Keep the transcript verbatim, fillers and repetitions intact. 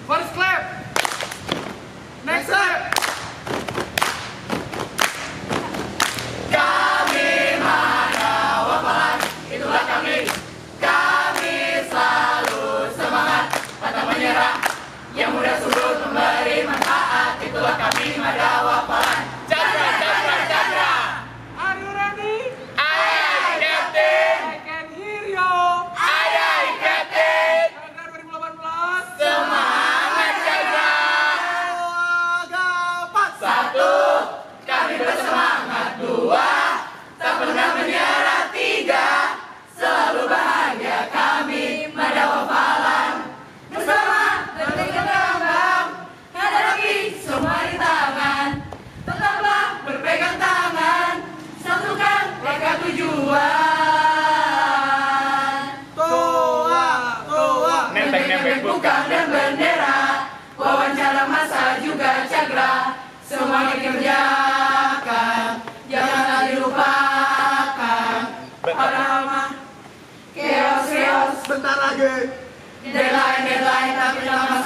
First clap. Next clap. Kami Madawa Falan, itulah kami. Kami selalu semangat, pantang menyerah. Yang mudah surut memberi manfaat, itulah kami Madawa Falan. Jaga, jaga, jaga. Are you ready? Aye, aye, Captain. I can hear you. Aye, aye, Captain. Jaga dua ribu delapan belas. Semangat jaga. Gapat. Satu, kami bersemangat. Dua, tak pernah menyerah. Tiga, selalu bahagia kami Madawa Falan. Bersama bertiga kembang, hadapi semua rintangan. Tetaplah berpegang tangan, satukan langkah tujuan. Toa, toa. Nempel-nempel bukan dan bendera, wawancara masa juga cagra. Semua dikerjakan, janganlah dilupakan. Padahal mah chaos chaos, Bentar lagi. deadline deadline tapi lama